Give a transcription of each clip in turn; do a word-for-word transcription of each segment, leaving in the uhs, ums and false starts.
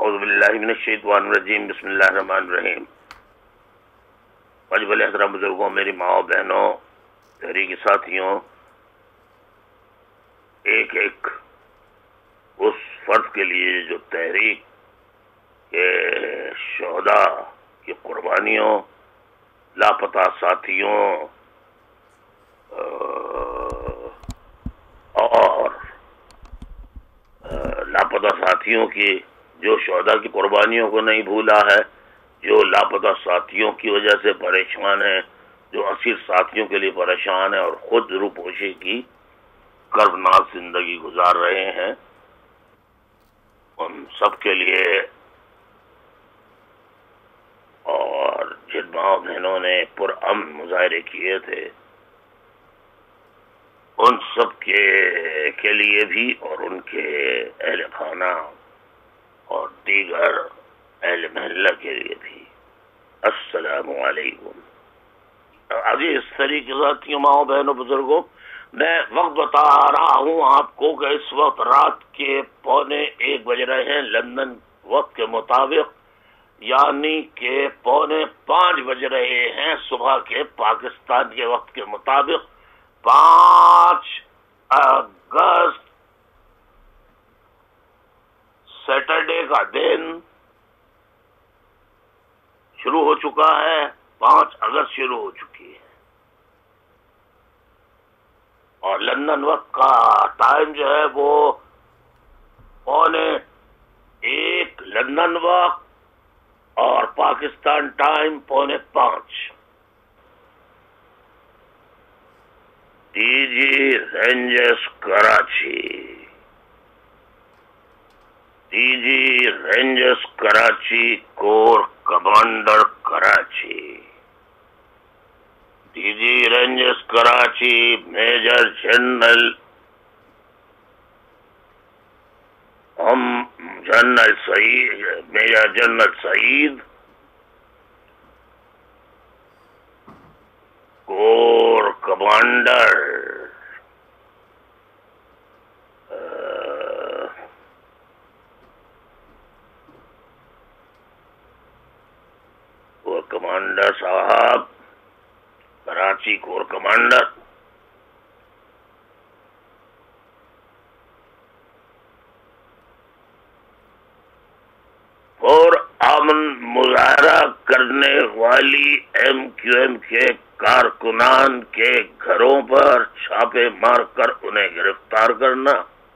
اعوذ باللہ من الشیطان الرجیم، بسم اللہ الرحمن الرحیم۔ واجب الاحترام بزرگوں، میری ماں بہنوں، تحریک ساتھیوں، ایک ایک اس فرد کے لیے جو تحریک کے شہداء کی قربانیوں، لاپتہ ساتھیوں اور لاپتہ ساتھیوں کی جو شہداء کی قربانیوں کو نہیں بھولا ہے، جو لاپتہ ساتھیوں کی وجہ سے پریشان ہے، جو اسیر ساتھیوں کے لیے پریشان ہے اور خود روپوشی کی کربناک زندگی گزار رہے ہیں، ان سب کے لیے اور جن ماں بہنوں نے پرامن مظاہرے کیے تھے ان سب کے کے لیے بھی، اور ان کے اہل خانہ اور دیگر اہل محلہ کے لیے بھی، السلام علیکم۔ ابھی اس طریقے ساتھیوں، ماں بہنوں، بزرگوں، میں وقت بتا رہا ہوں آپ کو کہ اس وقت رات کے پونے ایک بج رہے ہیں لندن وقت کے مطابق، یعنی کہ پونے پانچ بج رہے ہیں صبح کے پاکستان کے وقت کے مطابق۔ پانچ اگست سیٹرڈے کا دن شروع ہو چکا ہے، پانچ اگست شروع ہو چکی ہے، اور لندن وقت کا ٹائم جو ہے وہ پونے ایک لندن وقت اور پاکستان ٹائم پونے پانچ۔ D G rangers Karachi, D G rangers Karachi, corps commander Karachi, D G rangers Karachi major general ہم general Saeed, major general Saeed, corps commander corps commander صاحب، کراچی کور کمانڈر، اور امن مظاہرہ کرنے والی ایم کیو ایم کے کارکنان کے گھروں پر چھاپے مار کر انہیں گرفتار کرنا،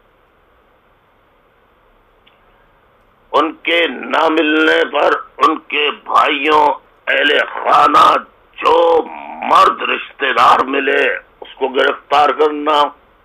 ان کے نہ ملنے پر ان کے بھائیوں، اہل خانہ، جو مرد رشتہ دار ملے اس کو گرفتار کرنا،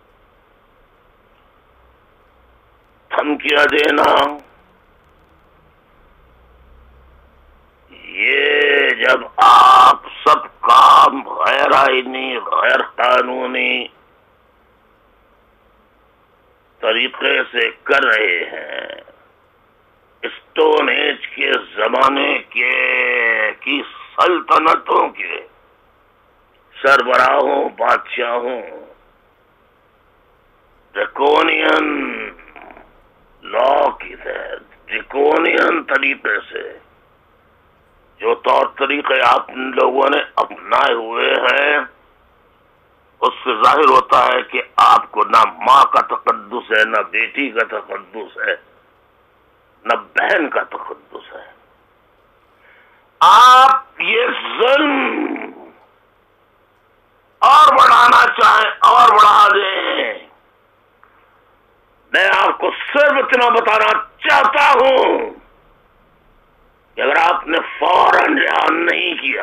دھمکیاں دینا۔ یہ جب آپ سب کام غیر آئینی، غیر قانونی طریقے سے کر رہے ہیں، اسٹون ایج کے زمانے کے کی سلطنتوں کے سربراہوں، بادشاہوں، ڈریکونین لا کی تحت، ڈریکونین طریقے سے جو طور طریقے آپ لوگوں نے اپنائے ہوئے ہیں، اس سے ظاہر ہوتا ہے کہ آپ کو نہ ماں کا تقدس ہے، نہ بیٹی کا تقدس ہے، نہ بہن کا تقدس ہے۔ آپ یہ ظلم اور بڑھانا چاہیں اور بڑھا دیں۔ میں آپ کو صرف اتنا بتانا چاہتا ہوں کہ اگر آپ نے فوراً بیان نہیں کیا،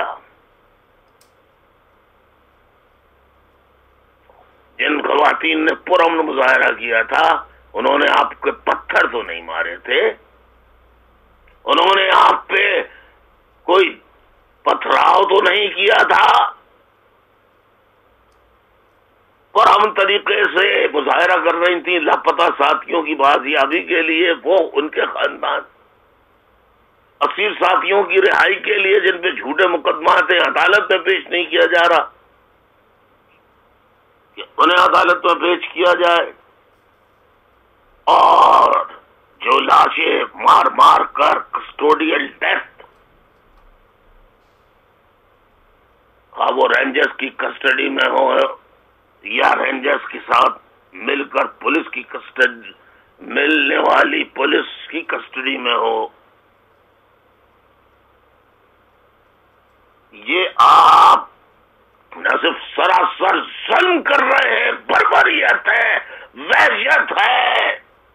جن خواتین نے پرامن مظاہرہ کیا تھا انہوں نے آپ کے پتھر تو نہیں مارے تھے، انہوں نے آپ پہ کوئی پتھراؤ تو نہیں کیا تھا، پرامن طریقے سے مظاہرہ کر رہی تھیں لاپتہ ساتھیوں کی بازیابی کے لیے، وہ ان کے خاندان، اسیر ساتھیوں کی رہائی کے لیے جن پہ جھوٹے مقدمات ہیں، عدالت میں پیش نہیں کیا جا رہا کہ انہیں عدالت میں پیش کیا جائے، اور جو لاشیں مار مار کر کسٹوڈیل ڈیتھ، ہاں وہ رینجرز کی کسٹڈی میں ہو یا رینجرز کے ساتھ مل کر پولیس کی کسٹڈی ملنے والی پولیس کی کسٹڈی میں ہو، یہ آپ نہ صرف سراسر ظلم کر رہے ہیں، بربریت ہے، وحشت ہے،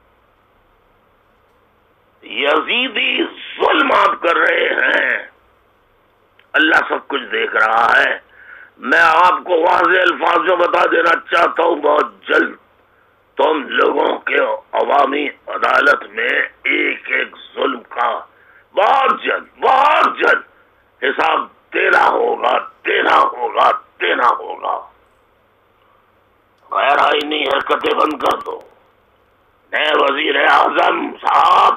یزیدی ظلم آپ کر رہے ہیں۔ اللہ سب کچھ دیکھ رہا ہے۔ میں آپ کو واضح الفاظ میں بتا دینا چاہتا ہوں، بہت جلد تم لوگوں کے عوامی عدالت میں ایک ایک ظلم کا بہت جلد بہت جلد حساب دینا ہوگا دینا ہوگا دینا ہوگا۔ غیر آئینی حرکتیں بند کر دو۔ نئے وزیر اعظم صاحب،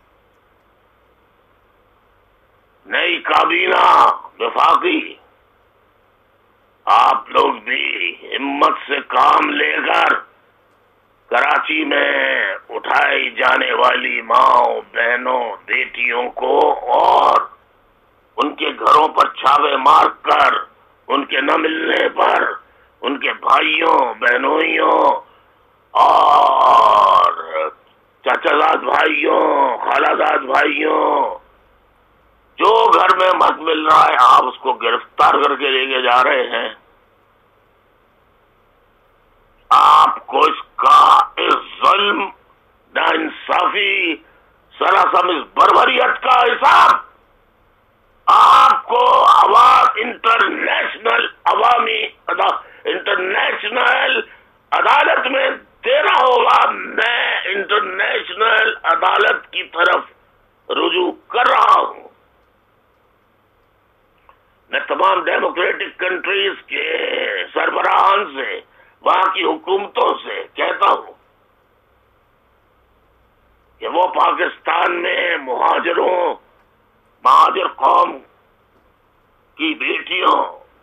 نئی کابینہ وفاقی، آپ لوگ بھی ہمت سے کام لے کر کراچی میں اٹھائی جانے والی ماؤں بہنوں بیٹیوں کو اور ان کے گھروں پر چھاپے مار کر ان کے نہ ملنے پر ان کے بھائیوں بہنوئیوں اور چچا زاد بھائیوں خالہ زاد بھائیوں جو گھر میں مت مل رہا ہے، آپ اس کو گرفتار کر کے لے کے جا رہے ہیں۔ آپ کو اس کا اس ظلم ناانصافی سراسر اس بربریت کا حساب آپ کو عوام انٹرنیشنل عوامی انٹرنیشنل عدالت میں دینا ہوگا۔ میں انٹرنیشنل عدالت کی طرف رجوع کر رہا ہوں۔ میں تمام ڈیموکریٹک کنٹریز کے سربراہان سے، وہاں کی حکومتوں سے کہتا ہوں کہ وہ پاکستان میں مہاجروں مہاجر قوم کی بیٹیوں،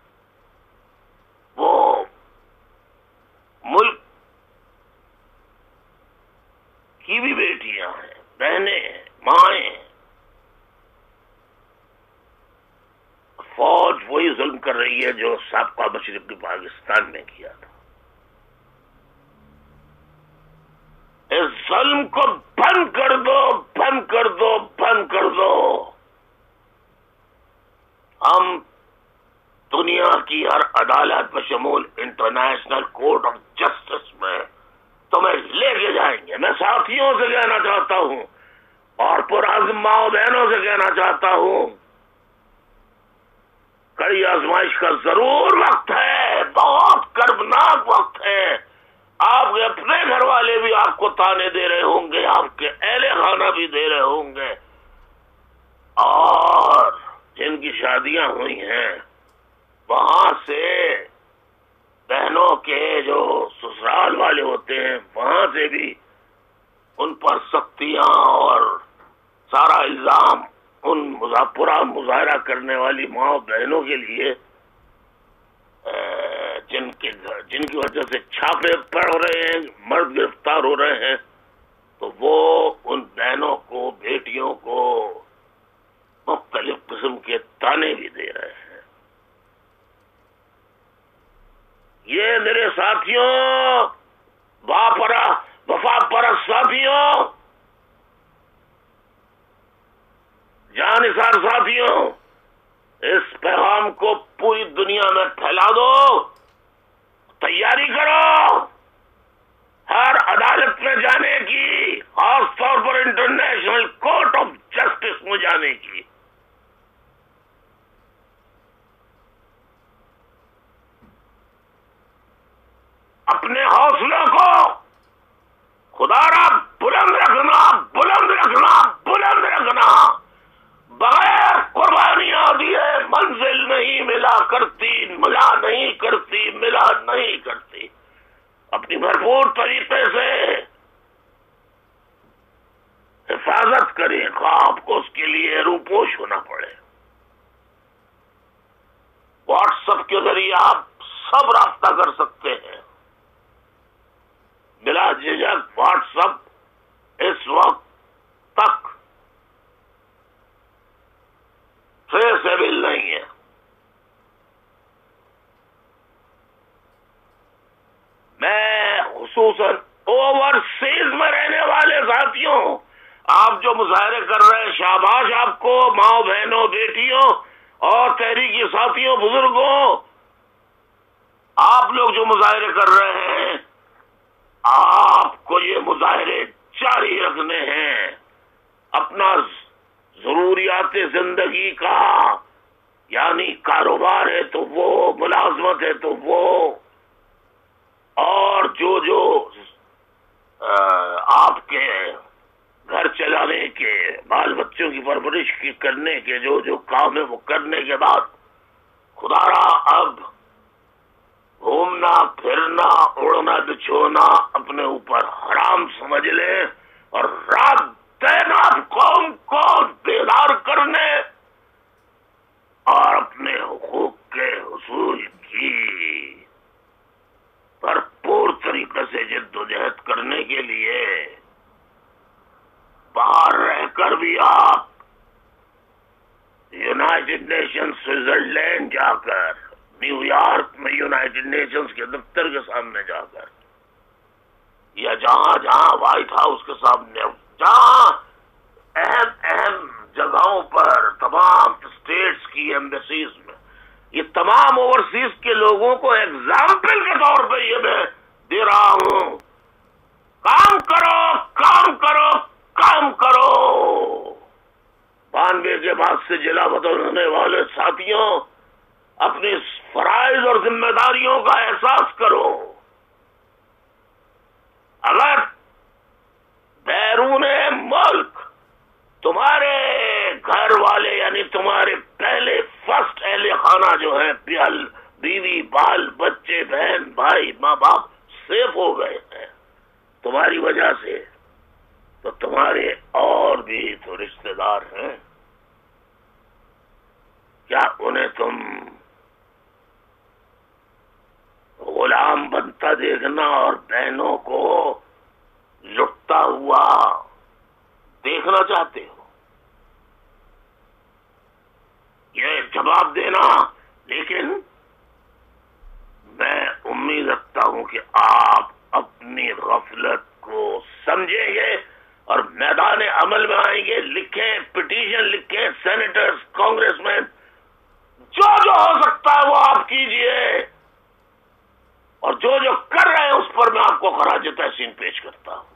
وہ ملک کی بھی بیٹیاں ہیں، بہنیں ہیں، مائیں ہیں، فوج وہی ظلم کر رہی ہے جو سابقہ مشرقی پاکستان میں کیا تھا۔ اس ظلم کو بند کر دو بند کر دو بند کر دو۔ ہم دنیا کی ہر عدالت بشمول انٹرنیشنل کورٹ آف جسٹس میں تمہیں لے کے جائیں گے۔ میں ساتھیوں سے کہنا چاہتا ہوں اور پرعزم ماؤں بہنوں سے کہنا چاہتا ہوں، کڑی آزمائش کا ضرور وقت ہے، بہت کربناک وقت ہے۔ آپ کے اپنے گھر والے بھی آپ کو تانے دے رہے ہوں گے، آپ کے اہل خانہ بھی دے رہے ہوں گے، اور جن کی شادیاں ہوئی ہیں وہاں سے بہنوں کے جو سسرال والے ہوتے ہیں وہاں سے بھی ان پر سختیاں اور سارا الزام ان پورا مظاہرہ کرنے والی ماں بہنوں کے لیے جن کے جن کی وجہ سے چھاپے پڑ رہے ہیں، مرد گرفتار ہو رہے ہیں، تو وہ ان بہنوں کو بیٹیوں کو مختلف قسم کے تانے بھی دے رہے ہیں۔ یہ میرے ساتھیوں، باپرا وفا پرست ساتھیوں، جانثار ساتھیوں، اس پیغام کو پوری دنیا میں پھیلا دو، تیاری کرو ہر عدالت میں جانے کی، خاص طور پر انٹرنیشنل کورٹ آف جسٹس میں جانے کی۔ اپنے حوصلوں کو خدا را بلند رکھنا بلند رکھنا بلند رکھنا۔ بغیر قربانیاں دیے منزل نہیں ملا کرتی، ملا نہیں کرتی، ملا نہیں کرتی۔ اپنی بھرپور طریقے سے حفاظت کریں، آپ کو اس کے لیے روپوش ہونا پڑے۔ واٹس ایپ کے ذریعے آپ سب رابطہ کر سکتے ہیں، بلا جھجک۔ واٹس ایپ اس وقت نہیں ہے. میں خصوصاً اوورسیز میں رہنے والے ساتھیوں، آپ جو مظاہرے کر رہے ہیں، شاباش آپ کو، ماؤں بہنوں بیٹیوں اور تحریکی ساتھیوں بزرگوں، آپ لوگ جو مظاہرے کر رہے ہیں، آپ کو یہ مظاہرے جاری رکھنے ہیں. اپنا ضروریات زندگی کا، یعنی کاروبار ہے تو وہ، ملازمت ہے تو وہ، اور جو جو آپ کے گھر چلانے کے، بال بچوں کی پرورش کی کرنے کے جو جو کام ہے وہ کرنے کے بعد خدا را اب گھومنا پھرنا اڑنا بچھونا اپنے اوپر حرام سمجھ لیں، اور رات دن آپ قوم کو بیدار کرنے اور اپنے حقوق کے حصول کی بھرپور طریقے سے جد و جہد کرنے کے لیے باہر رہ کر بھی آپ یونائٹڈ نیشن سوئٹزرلینڈ جا کر، نیو یارک میں یونائٹڈ نیشنز کے دفتر کے سامنے جا کر، یا جہاں جہاں وائٹ ہاؤس کے سامنے، جہاں اہم اہم جگہوں پر، تمام اسٹیٹس کی ایمبیسیز میں، یہ تمام اوورسیز کے لوگوں کو ایگزامپل کے طور پہ یہ میں دے رہا ہوں، کام کرو کام کرو کام کرو. بانوے کے بعد سے جلا وطن ہونے والے ساتھیوں، اپنی فرائض اور ذمہ داریوں کا احساس کرو. اگر بیرون ملک تمہارے گھر والے، یعنی تمہارے پہلے فرسٹ اہل خانہ جو ہیں، بیوی بال بچے بہن بھائی ماں باپ سیف ہو گئے ہیں تمہاری وجہ سے، تو تمہارے اور بھی تو رشتہ دار ہیں، کیا انہیں تم غلام بنتا دیکھنا اور بہنوں کو لٹتا ہوا دیکھنا چاہتے ہو؟ یہ جواب دینا. لیکن میں امید رکھتا ہوں کہ آپ اپنی غفلت کو سمجھیں گے اور میدان عمل میں آئیں گے. لکھیں، پٹیشن لکھیں، سینیٹرز، کانگریس مین، جو جو ہو سکتا ہے وہ آپ کیجئے، اور جو جو کر رہے ہیں اس پر میں آپ کو خراج تحسین پیش کرتا ہوں.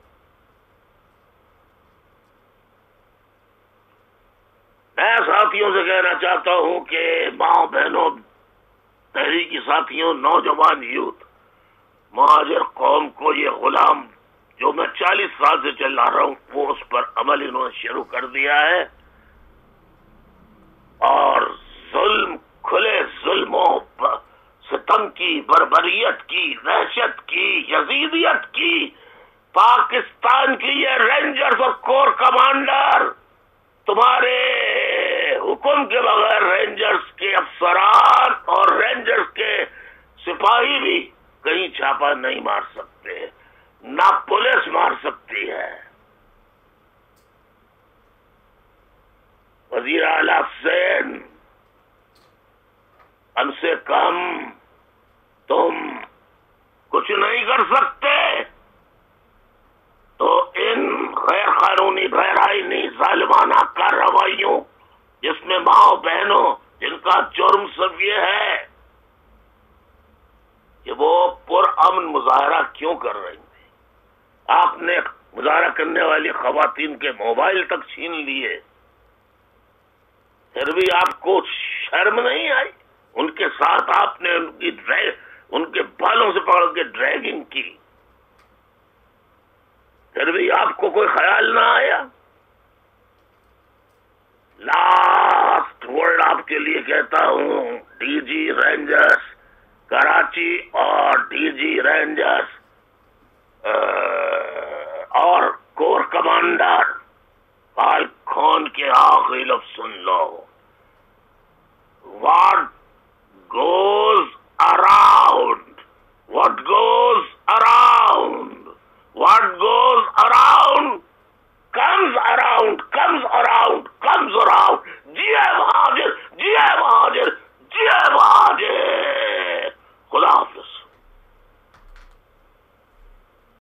میں ساتھیوں سے کہنا چاہتا ہوں کہ ماں بہنوں، تحریکی ساتھیوں، نوجوان یوتھ، مہاجر قوم کو یہ غلام جو میں چالیس سال سے چلا رہا ہوں، وہ اس پر عمل انہوں نے شروع کر دیا ہے، اور ظلم، کھلے ظلموں، ستم کی، بربریت کی، وحشت کی، یزیدیت کی، پاکستان کی یہ رینجرز اور کور کمانڈر تمہارے حکم کے بغیر، رینجرز کے افسران اور رینجرز کے سپاہی بھی کہیں چھاپا نہیں مار سکتے، نہ پولیس مار سکتی ہے. وزیر اعلیٰ حسین، ہم سے کم تم کچھ نہیں کر سکتے، تو ان غیر قانونی، غیر آئینی، ظالمانہ کارروائیوں جس میں ماں بہنوں جن کا جرم سب یہ ہے کہ وہ پرامن مظاہرہ کیوں کر رہی تھی، آپ نے مظاہرہ کرنے والی خواتین کے موبائل تک چھین لیے، پھر بھی آپ کو شرم نہیں آئی؟ ان کے ساتھ آپ نے ان کی ڈرائیو، ان کے بالوں سے پکڑ کے ڈریگنگ کی، پھر بھی آپ کو کوئی خیال نہ آیا؟ لاسٹ ورڈ آپ کے لیے کہتا ہوں، ڈی جی رینجرز کراچی اور ڈی جی رینجرز اور کور کمانڈر پال خان کے آخری لفظ سن لو. What goes around, what goes